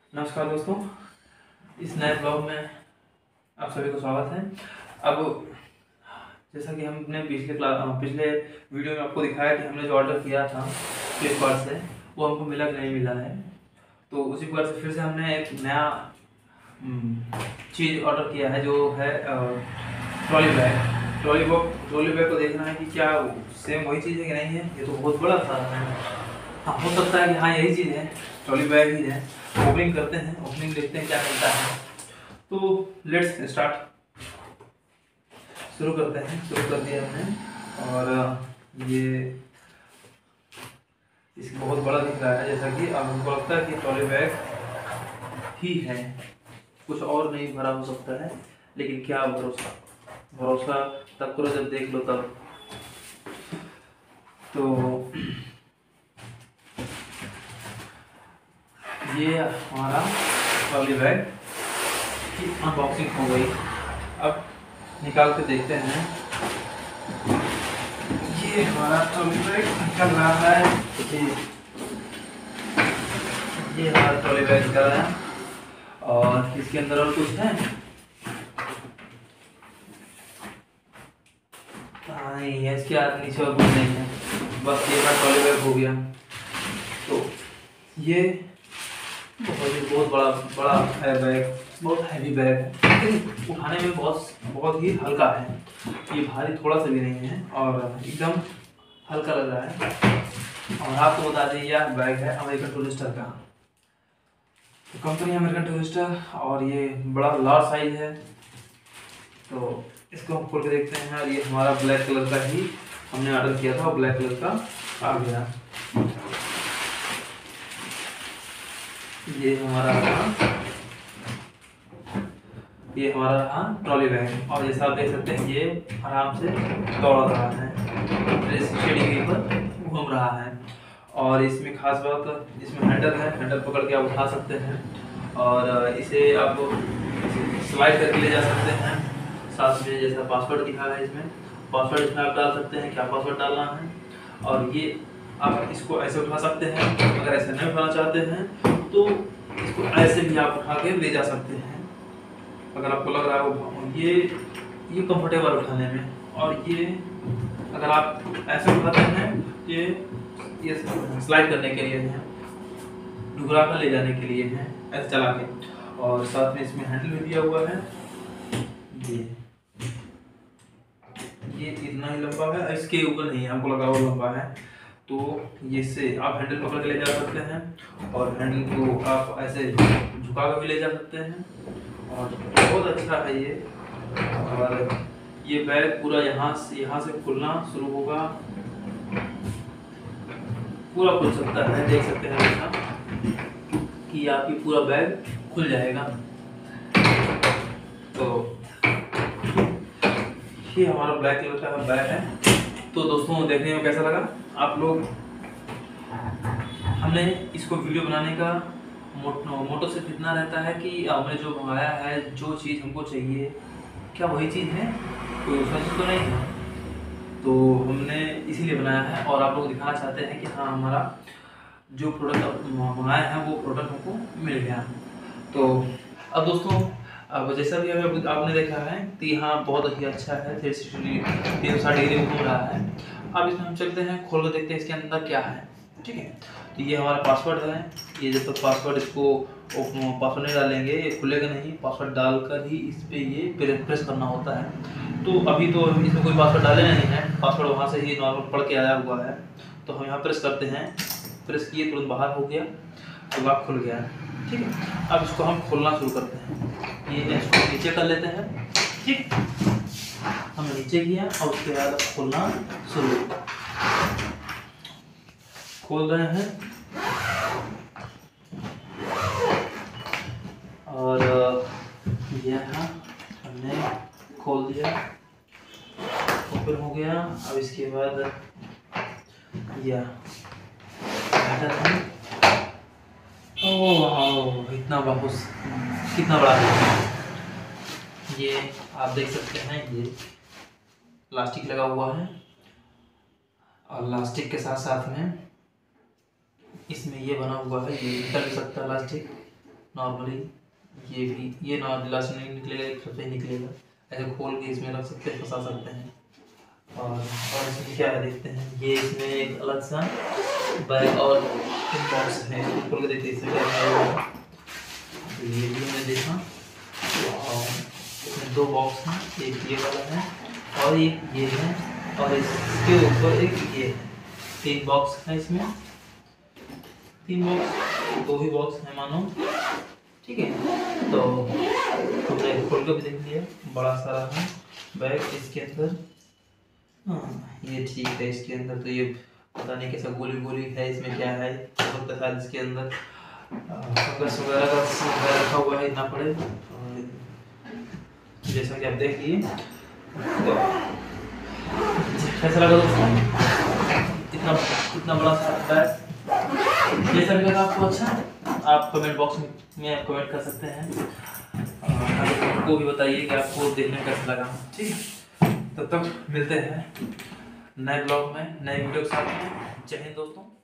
नमस्कार दोस्तों, इस नए ब्लॉग में आप सभी को स्वागत है। अब जैसा कि हम अपने पिछले वीडियो में आपको दिखाया कि हमने जो ऑर्डर किया था फ्लिपकार्ट से वो हमको मिला कि नहीं मिला है, तो उसी प्रकार से फिर से हमने एक नया चीज़ ऑर्डर किया है जो है ट्रॉली बैग। ट्रॉली बैग को देखना है कि क्या सेम वही चीज़ है कि नहीं है। ये तो बहुत बड़ा था, हाँ हो सकता है कि हाँ यही चीज़ है, ट्रॉली बैग ही है। ओपनिंग करते हैं, ओपनिंग देखते हैं क्या मिलता है। तो लेट्स स्टार्ट, शुरू करते हैं। शुरू कर दिया हमने और ये इस बहुत बड़ा दिख रहा है, जैसा कि अब हमको लगता है कि ट्रॉली बैग ही है, कुछ और नहीं भरा हो सकता है। लेकिन क्या भरोसा, भरोसा तब करो जब देख लो तब। तो ये हमारा ट्रॉली बैग की अनबॉक्सिंग हो गई। अब निकाल के देखते हैं। ये हमारा ट्रॉली बैग निकल रहा है। ये हमारा ट्रॉली बैग निकल रहा है और इसके अंदर और कुछ है नहीं है, इसके नीचे और कुछ नहीं है, बस ये हमारा ट्रॉली बैग हो गया। तो ये बहुत बड़ा बड़ा है बैग, बहुत हैवी बैग है, लेकिन उठाने में बहुत ही हल्का है। ये भारी थोड़ा सा भी नहीं है और एकदम हल्का लग रहा है। और आपको बता दें यह बैग है अमेरिकन टूरिस्टर का, तो कंपनी अमेरिकन टूरिस्टर, और ये बड़ा लार्ज साइज है। तो इसको हम खोल के देखते हैं। और ये हमारा ब्लैक कलर का ही हमने ऑर्डर किया था और ब्लैक कलर का आ गया। ये हमारा रहा ट्रॉली बैग, और जैसा आप देख सकते हैं ये आराम से दौड़ रहा है, 360 डिग्री पर घूम रहा है। और इसमें खास बात, इसमें हैंडल है, हैंडल पकड़ के आप उठा सकते हैं और इसे आप स्लाइड करके ले जा सकते हैं। साथ में जैसा पासवर्ड दिखा है, इसमें पासवर्ड इसमें आप डाल सकते हैं, क्या पासवर्ड डालना है। और ये आप इसको ऐसे उठा सकते हैं, अगर ऐसे नहीं उठाना चाहते हैं तो इसको ऐसे भी आप उठा के ले जा सकते हैं। अगर आपको लग रहा है ये कंफर्टेबल उठाने में, और ये अगर आप ऐसे उठाते हैं ये स्लाइड करने के लिए है, डुगरा कर ले जाने के लिए है, ऐसे चला के। और साथ में इसमें हैंडल भी दिया हुआ है। ये इतना ही लंबा है, इसके ऊपर नहीं है, हमको लगा हुआ लंबा है। तो ये से आप हैंडल पकड़ के ले जा सकते हैं और हैंडल को आप ऐसे झुका कर भी ले जा सकते हैं, और बहुत अच्छा है ये। और ये बैग पूरा यहाँ से खुलना शुरू होगा, पूरा खुल सकता है, देख सकते हैं ऐसा कि आपकी पूरा बैग खुल जाएगा। तो ये हमारा ब्लैक कलर का बैग है। तो दोस्तों देखने में कैसा लगा आप लोग, हमने इसको वीडियो बनाने का मोटो सिर्फ इतना रहता है कि हमने जो मंगाया है, जो चीज़ हमको चाहिए क्या वही चीज़ है, कोई दूसरा चीज़ तो नहीं है। तो हमने इसीलिए बनाया है और आप लोग दिखाना चाहते हैं कि हाँ हमारा जो प्रोडक्ट मंगाया है वो प्रोडक्ट हमको मिल गया। तो अब दोस्तों, अब जैसा भी अभी आपने देखा है तो यहाँ बहुत ही अच्छा है, 360 डिग्री घूम रहा है। अब इसमें हम चलते हैं, खोल कर देखते हैं इसके अंदर क्या है। ठीक है, तो ये हमारा पासवर्ड है। ये जब तक पासवर्ड इसको पासवर्ड नहीं डालेंगे ये खुलेगा नहीं, पासवर्ड डालकर ही इस पर ये प्रेस करना होता है। तो अभी तो इसमें कोई पासवर्ड डाले नहीं है, पासवर्ड वहाँ से ही नॉर्मल पढ़ के आया हुआ है। तो हम यहाँ प्रेस करते हैं, प्रेस किए तुरंत बाहर हो गया, तो लॉक खुल गया। ठीक है, अब इसको हम खोलना शुरू करते हैं। ये इसको नीचे कर लेते हैं। ठीक, हमने नीचे किया और उसके बाद खोलना शुरू, खोल रहे हैं। और यहाँ हमने खोल दिया, ओपन हो गया। अब इसके बाद यह ओह इतना बहुत, कितना बड़ा है ये, आप देख सकते हैं। ये प्लास्टिक लगा हुआ है और प्लास्टिक के साथ साथ में इसमें ये बना हुआ है, ये निकल भी सकता है प्लास्टिक। नॉर्मली ये भी, ये ढीला से नहीं निकलेगा, एक तरफ से ही निकलेगा। ऐसे खोल के इसमें रख सकते हैं, फंसा सकते हैं। और इसमें क्या है देखते हैं। ये इसमें एक अलग सा बैग और एक बॉक्स है, खोल के देखते हैं इसमें क्या है। तो ये भी हमने देखा। और इसमें 2 बॉक्स हैं, एक ये वाला है और एक ये है, और इसके ऊपर एक ये है। 3 बॉक्स है इसमें, 3 बॉक्स, 2 ही बॉक्स है मानो, ठीक है। तो हमने खोल के भी देख लिया, बड़ा सारा है बैग इसके अंदर। हाँ ये ठीक है। इसके अंदर तो ये पता नहीं कैसा गोली गोली है, इसमें क्या है तो शायद इसके अंदर फंगस वगैरह का रखा हुआ है, इतना पड़े। जैसा कि आप देखिए, तो कैसा लगा दोस्तों इतना इतना बड़ा बैग? जैसा भी लगा आपको अच्छा, आप कमेंट बॉक्स में आप कमेंट कर सकते हैं। आपको भी बताइए कि आपको देखने कैसा लगा, ठीक है। तब तक मिलते हैं नए ब्लॉग में, नए वीडियो के साथ में। जय हिंद दोस्तों।